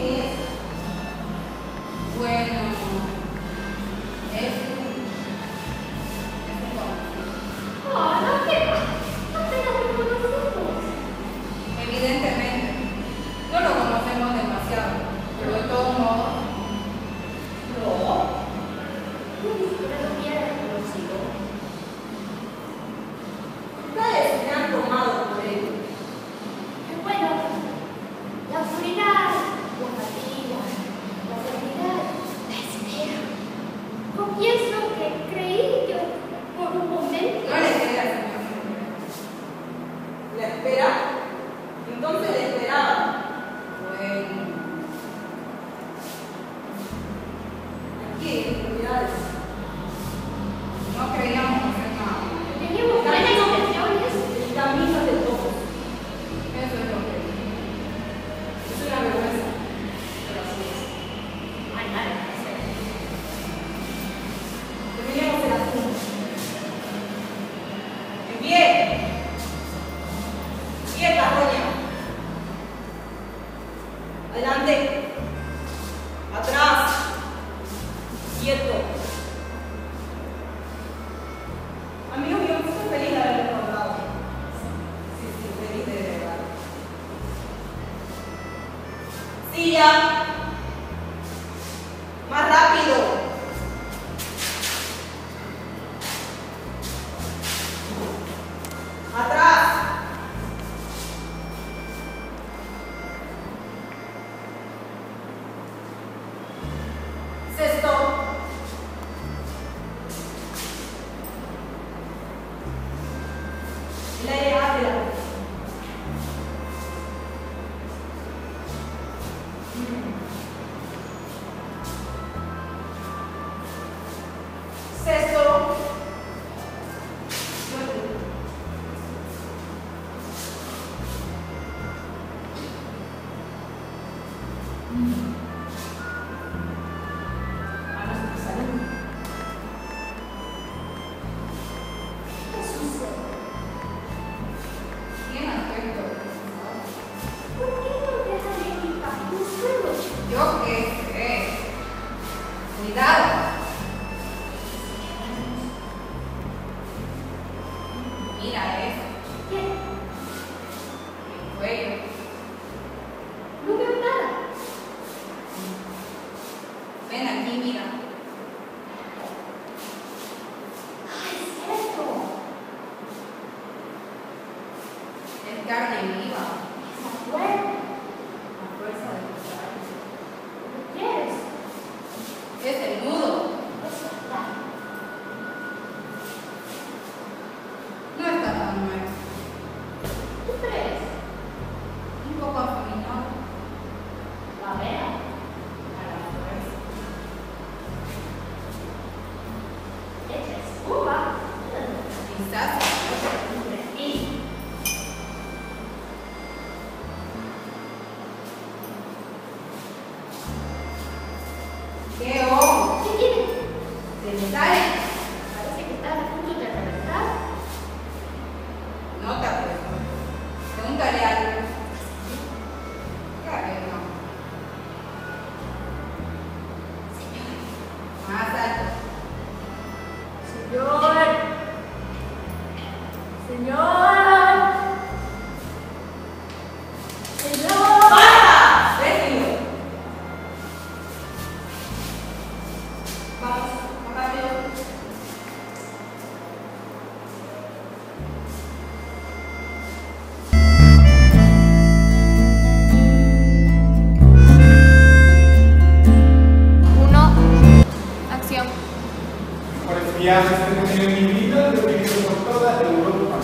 viajes que he tenido en mi vida, lo he vivido por toda Europa.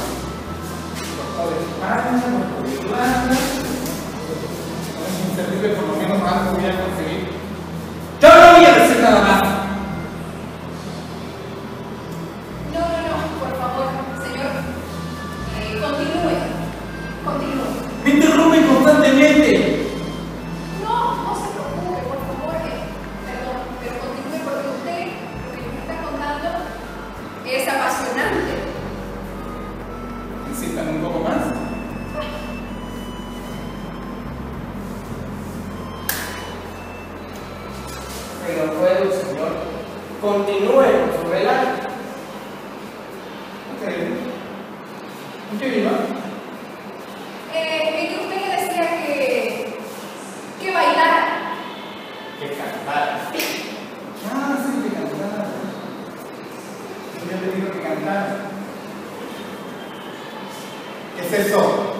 Por toda España, por Irlanda. Es inservible, por lo menos algo voy a conseguir. ¡Yo no voy a decir nada más! No, por favor, señor. Continúe. ¡Me interrumpen constantemente! No se preocupe, por favor. Perdón, pero continúe porque usted, lo que nos está contando, es apasionante. ¿Insistan un poco más? Pero puede, Señor, continúe con su relato. Ok. ¿En qué iba? En que usted le decía que bailara. Que cantara. Ah, sí, que cantara. Yo le digo que cantara. ¿Qué es eso?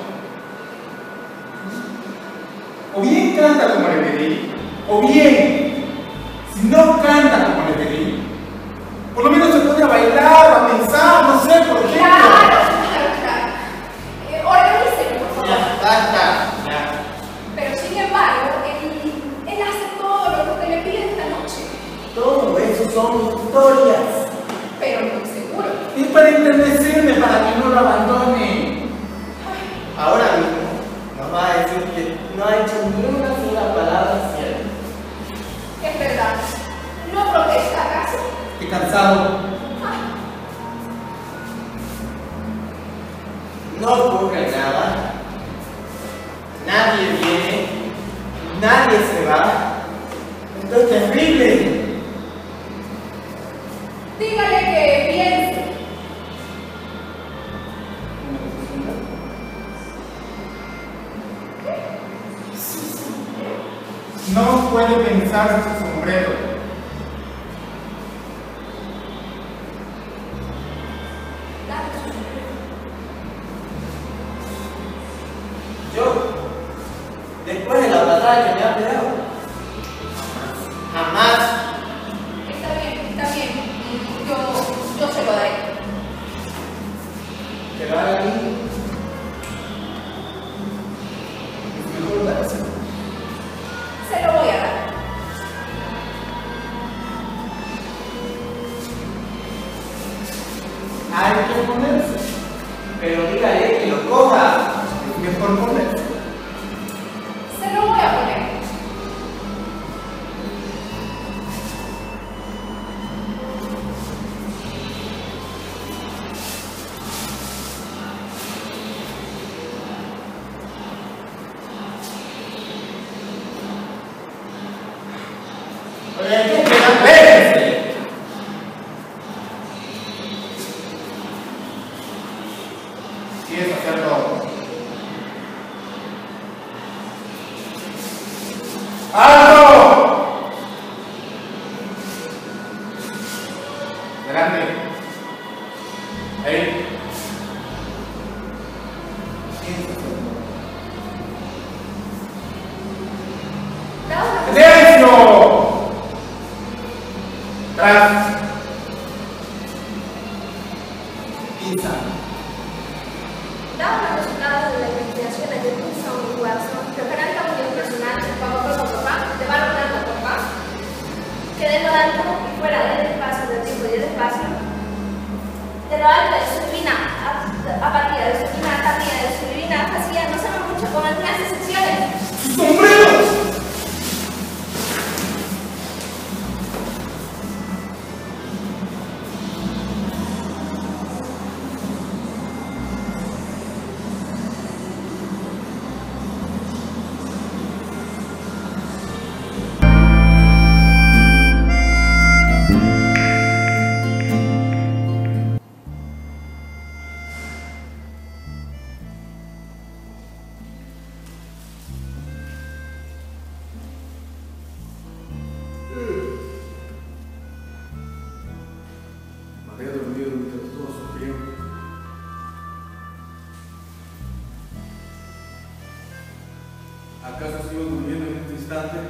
O bien canta como le pedí, o bien, si no canta como le pedí, por lo menos se pone a bailar, a pensar, no sé, por ejemplo. Claro. Organícelo, por favor. Ya, basta, ya. Pero sin embargo, él hace todo lo que usted le pide esta noche. Todo eso son historias. Pero no seguro. Y para enternecerme, para que no lo abandone. Ahora mismo nos va a decir que no ha hecho ni una sola palabra cierta. Es verdad. ¿No protesta acaso? Estoy cansado. No ocurre nada. Nadie viene. Nadie se va. Esto es terrible. Dígale que piense. No puede pensar en su sombrero. Dale su sombrero. Yo, después de la patada que me ha pegado, jamás. Está bien. Yo se lo daré. Que lo haga a mí. Es mejor dárselo. Se lo voy a dar. Hay que ponerse. Pero dígale que lo coja. Es mejor ponerse. Se lo voy a poner. Oye, espérense. ¿Quieres hacerlo? ¡Alto! Grande. Ahí. ¿Quieres hacerlo? Da una ¡Silencio! Tras. Pinza. Dado los resultados de la investigación que puso un esfuerzo, referente a un personal que pagó por papá, te va logrando a papá, que de lo alto y fuera del espacio, del tiempo y del espacio, de lo alto de su divina, a partir de su divina, también de su divina fantasía, no sabe mucho con algunas excepciones. ¡Sombreros! Me había dormido mientras todos sufrían. ¿Acaso sigo durmiendo en este instante?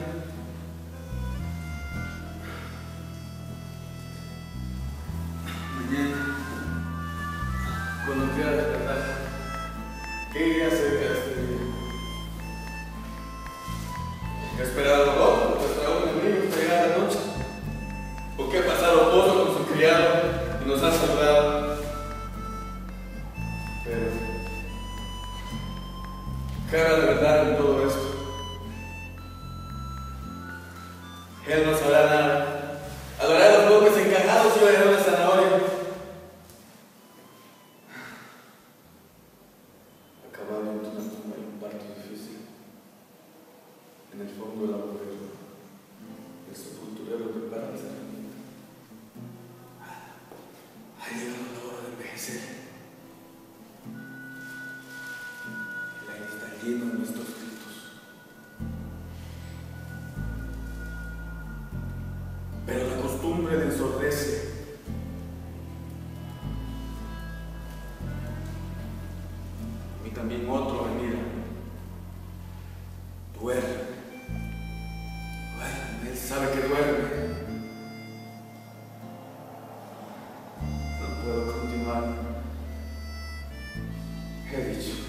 Mañana, cuando quiera despertar, ¿qué iré a hacer de este día? ¿He esperado vos? ¿Pues a un enemigo hasta llegar la noche? ¿O qué ha pasado Pozo con su criado y nos ha salvado? Pero, ¿qué habrá de verdad en todo esto? Él no sabrá nada. Adorará los golpes encajados y bailará una zanahoria. Acabar en una tumba y un parto difícil. En el fondo de la mujer, el sepulturero Duerme. Duerme, él sabe que duerme. No puedo continuar. He dicho.